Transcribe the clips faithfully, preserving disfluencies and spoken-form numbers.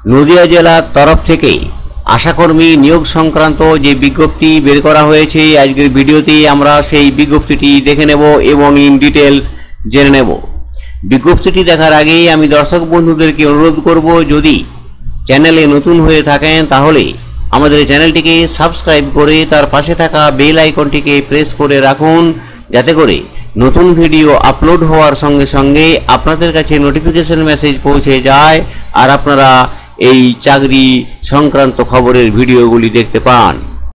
নদিয়া জেলার তরফ থেকে আশাকর্মী নিয়োগ সংক্রান্ত যে বিজ্ঞপ্তি বের করা হয়েছে, আজকের ভিডিওতে আমরা সেই বিজ্ঞপ্তিটি দেখে নেব এবং ইন ডিটেলস জেনে নেব। বিজ্ঞপ্তিটি দেখার আগেই আমি দর্শক বন্ধুদেরকে অনুরোধ করব, যদি চ্যানেলে নতুন হয়ে থাকেন তাহলে আমাদের চ্যানেলটিকে সাবস্ক্রাইব করে তার পাশে থাকা বেল আইকনটিকে প্রেস করে রাখুন, যাতে করে নতুন ভিডিও আপলোড হওয়ার সঙ্গে সঙ্গে আপনাদের কাছে নোটিফিকেশন মেসেজ পৌঁছে যায় আর আপনারা এই চাকরি সংক্রান্ত খবরের ভিডিওগুলি দেখতে পান।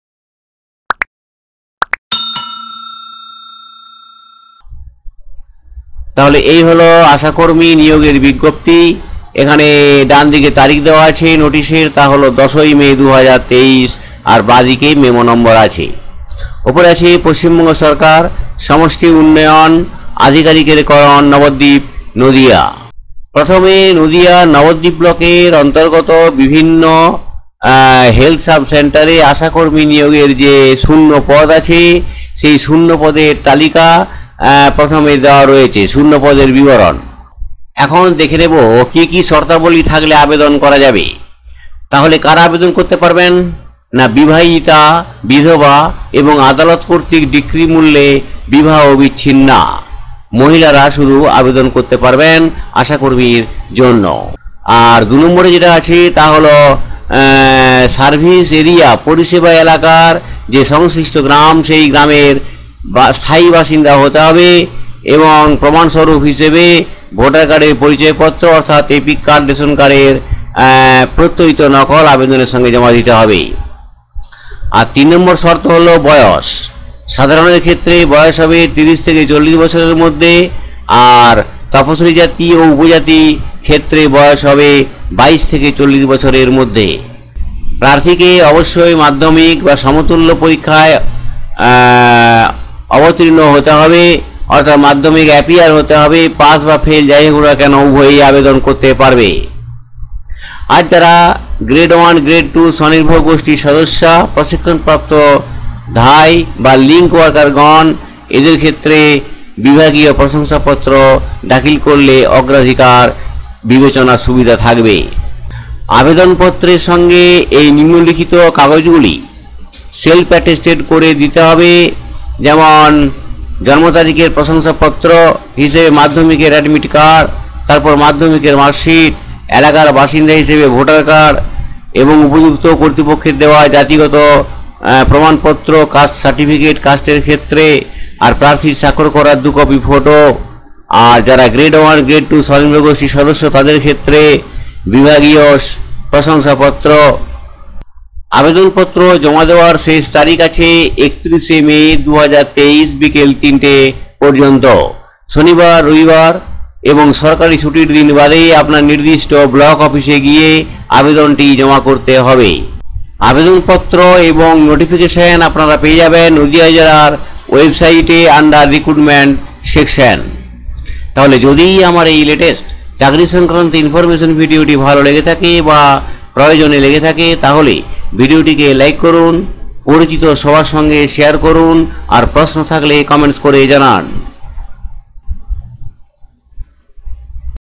তাহলে এই হলো আশাকর্মী নিয়োগের বিজ্ঞপ্তি। এখানে ডান দিকে তারিখ দেওয়া আছে নোটিশের, তা হলো দশই মে দু হাজার তেইশ, আর বাঁদিকে মেমো নম্বর আছে। ওপরে আছে পশ্চিমবঙ্গ সরকার সমষ্টি উন্নয়ন আধিকারিকের করণ, নবদ্বীপ, নদিয়া। প্রথমে নদিয়া নবদ্বীপ ব্লকের অন্তর্গত বিভিন্ন হেলথ সাব সেন্টারে আশাকর্মী নিয়োগের যে শূন্য পদ আছে, সেই শূন্য পদের তালিকা প্রথমে দেওয়া রয়েছে, শূন্য পদের বিবরণ। এখন দেখে নেব কি কি শর্তাবলী থাকলে আবেদন করা যাবে। তাহলে কারা আবেদন করতে পারবেন? না, বিবাহিতা, বিধবা এবং আদালত কর্তৃক ডিক্রি মূল্যে বিবাহ বিচ্ছিন্না মহিলারা শুধু আবেদন করতে পারবেন আশাকর্মীর জন্য। আর দু নম্বরে যেটা আছে তা হলো সার্ভিস এরিয়া, পরিষেবা এলাকার যে সংশ্লিষ্ট গ্রাম, সেই গ্রামের স্থায়ী বাসিন্দা হতে হবে এবং প্রমাণস্বরূপ হিসেবে ভোটার কার্ডের পরিচয়পত্র অর্থাৎ এপিক কার্ড, রেশন কার্ডের প্রত্যয়িত নকল আবেদনের সঙ্গে জমা দিতে হবে। আর তিন নম্বর শর্ত হলো বয়স। সাধারণের ক্ষেত্রে বয়স হবে তিরিশ থেকে চল্লিশ বছরের মধ্যে, আর তপশিলি জাতি ও উপজাতি ক্ষেত্রে বয়স হবে বাইশ থেকে চল্লিশ বছরের মধ্যে। প্রার্থীকে অবশ্যই মাধ্যমিক বা সমতুল্য পরীক্ষায় অবতীর্ণ হতে হবে, অর্থাৎ মাধ্যমিক অ্যাপিয়ার হতে হবে। পাস বা ফেল যাই হোক না কেন উভয়ই আবেদন করতে পারবে। আর যারা গ্রেড ওয়ান গ্রেড টু স্বনির্ভর গোষ্ঠীর সদস্য, প্রশিক্ষণপ্রাপ্ত ধাই বা লিঙ্ক ওয়ার্কারগণ, এদের ক্ষেত্রে বিভাগীয় প্রশংসাপত্র দাখিল করলে অগ্রাধিকার বিবেচনার সুবিধা থাকবে। আবেদনপত্রের সঙ্গে এই নিম্নলিখিত কাগজগুলি সেলফ অ্যাটেস্টেড করে দিতে হবে, যেমন জন্ম তারিখের প্রশংসাপত্র হিসেবে মাধ্যমিকের অ্যাডমিট কার্ড, তারপর মাধ্যমিকের মার্কশিট, এলাকার বাসিন্দা হিসেবে ভোটার কার্ড এবং উপযুক্ত কর্তৃপক্ষের দেওয়া জাতিগত প্রমাণপত্র, কাস্ট সার্টিফিকেট কাস্টের ক্ষেত্রে, আর প্রার্থীর স্বাক্ষর করার দু কপি ফটো। আর যারা গ্রেড ওয়ান গ্রেড টু স্বনির্ভর গোষ্ঠীর সদস্য, তাদের ক্ষেত্রে বিভাগীয় প্রশংসাপত্র। আবেদনপত্র জমা দেওয়ার শেষ তারিখ আছে একত্রিশে মে দু হাজার তেইশ বিকেল তিনটে পর্যন্ত। শনিবার, রবিবার এবং সরকারি ছুটির দিন বাদে আপনার নির্দিষ্ট ব্লক অফিসে গিয়ে আবেদনটি জমা করতে হবে। আবেদনপত্র এবং নোটিফিকেশন আপনারা পেয়ে যাবেন নদিয়া জেলার ওয়েবসাইটে আন্ডার রিক্রুটমেন্ট সেকশন। তাহলে যদি আমার এই লেটেস্ট চাকরি সংক্রান্ত ইনফরমেশন ভিডিওটি ভালো লেগে থাকে বা প্রয়োজনে লেগে থাকে, তাহলে ভিডিওটিকে লাইক করুন, পরিচিত সবার সঙ্গে শেয়ার করুন, আর প্রশ্ন থাকলে কমেন্টস করে জানান।